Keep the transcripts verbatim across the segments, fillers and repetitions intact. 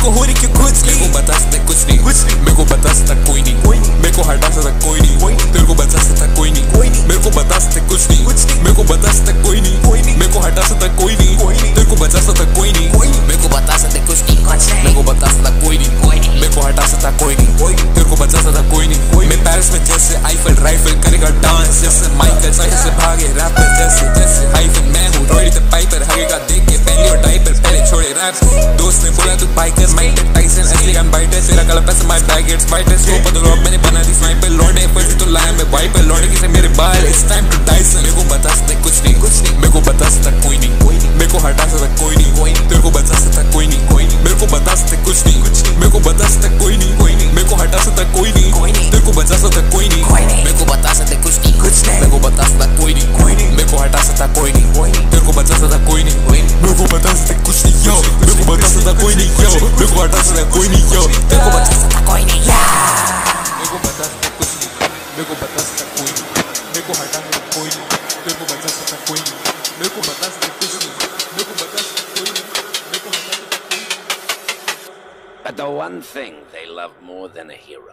को हो रही क्यों कुछ नहीं, मेरे को बता सकता कुछ नहीं, कुछ नहीं, मेरे को बता सकता कोई नहीं, कोई नहीं, मेरे को हटा सकता कोई नहीं, कोई नहीं, तेरे को बता सकता कोई नहीं, कोई नहीं, मेरे को बता सकता कुछ नहीं, कुछ नहीं, मेरे को बता सकता कोई नहीं, कोई नहीं, मेरे को हटा सकता कोई नहीं, कोई नहीं, तेरे को बचा सकता कोई नहीं, कोई नहीं, मेरे को बता सकता कुछ नहीं, कुछ नहीं, मेरे को बता सकता कोई नहीं, कोई नहीं, मेरे को हटा सकता कोई नहीं, कोई नहीं, तेरे को बचा सकता कोई नहीं, कोई। मैं पेरिस में जैसे आईफल राइफल करेगा डांस जैसे माइकल जैसे भागे रैपर जैसे जैसे हाइफल मैं हूँ रॉडी द पाइपर हगेगा देख के पहले और डाइपर पहले छोड़े रैप दोस्त ने बोला तू बाइकर माइक टाइसन असली गन बाइटर तेरा गला पैसे my bag it's biter so बदलो अब मैंने बना दी स्नाइपर लौंडे फर्स्ट तो लाया मैं वाइपर लौंडे की से मेरे बाल इट्स टाइम टू डाइसन मेरे को बता सकता कुछ नहीं कुछ नहीं मेरे को बता सकता कोई नहीं कोई नहीं मेरे को हटा सकता कोई नहीं कोई नहीं तेरे को बता सकता कोई नहीं कोई नहीं मेरे को बता सकता कुछ नहीं कुछ नहीं मेरे को बता सकता कोई नहीं कोई नहीं मेरे को हटा सकता कोई नहीं कोई नहीं तेरे को बचा सकता कोई नहीं कोई नहीं मेरे को बता सकता कुछ नहीं कुछ नहीं मेरे को बता सकता कोई नहीं कोई नहीं मेरे को हटा सकता कोई नहीं कोई नहीं तेरे को बचा सकता कोई नहीं कोई नहीं मेरे को बता सकता कुछ नहीं यो मेरे को बता सकता कोई नहीं यो मेरे को हटा सकता कोई नहीं यो तेरे को बचा सकता कोई नहीं या मेरे को बता सकता कुछ नहीं मेरे को बता सकता कोई नहीं मेरे को हटा सकता कोई नहीं तेरे को बचा सकता कोई नहीं मेरे को बता सकता कुछ नहीं मेरे को बता सकता कोई नहीं मेरे को हटा सकता कोई नहीं। But the one thing they love more than a hero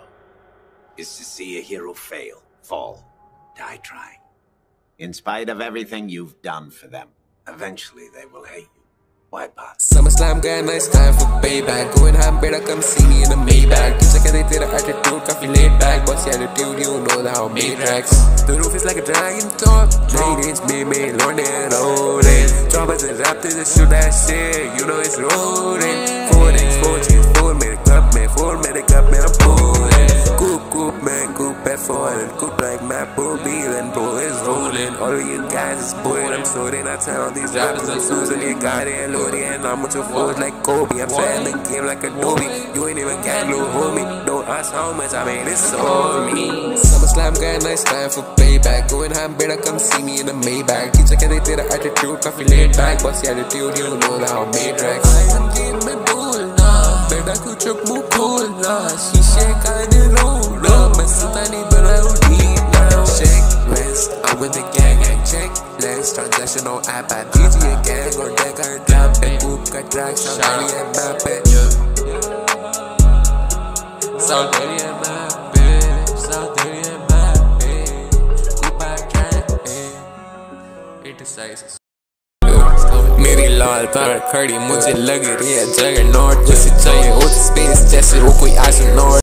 is to see a hero fail, fall, die trying. In spite of everything you've done for them, eventually they will hate you. Why not? SummerSlam gaya na it's time for payback. Going ham beta come see me in a Maybach. Pizza kehte tera attitude kafi laid back. Bossy attitude you know how made tracks. The roof is like a dragon top. Nine inch me me London rolling. Drop as a rap to the shoot that shit. You know it's rolling. Four X four cheese four mere cup man four mere cup man I'm pulling. Coop coop man coop at four and coop like my bull and bro is rolling. All of you guys is bored. I'm sorting out town. These rappers are Susan. You got it. And I'm with your foes like Kobe. I'm playing the game like Adobe. You ain't even got no homie. Don't ask how much I mean, it's all me. SummerSlam gaya na it's time for payback. Going ham beta come see me in a Maybach. Teacher kehte tera attitude kafi laid back. Bossy attitude you know how made tracks. I am game mein bolna beta kuch muh kholna sheeshe ka ne rola main sita nahi bana udina checklist I'm with the gang gang checklist transactional app at D J gang or deck or drop it coop ka track Saudi and map it Saudi and map it Saudi and map it coop ka track it it decides मेरी लाल पर खड़ी मुझे लग रही है जगह note जैसे चाहिए उस स्पेस जैसे वो कोई एस्ट्रोनॉट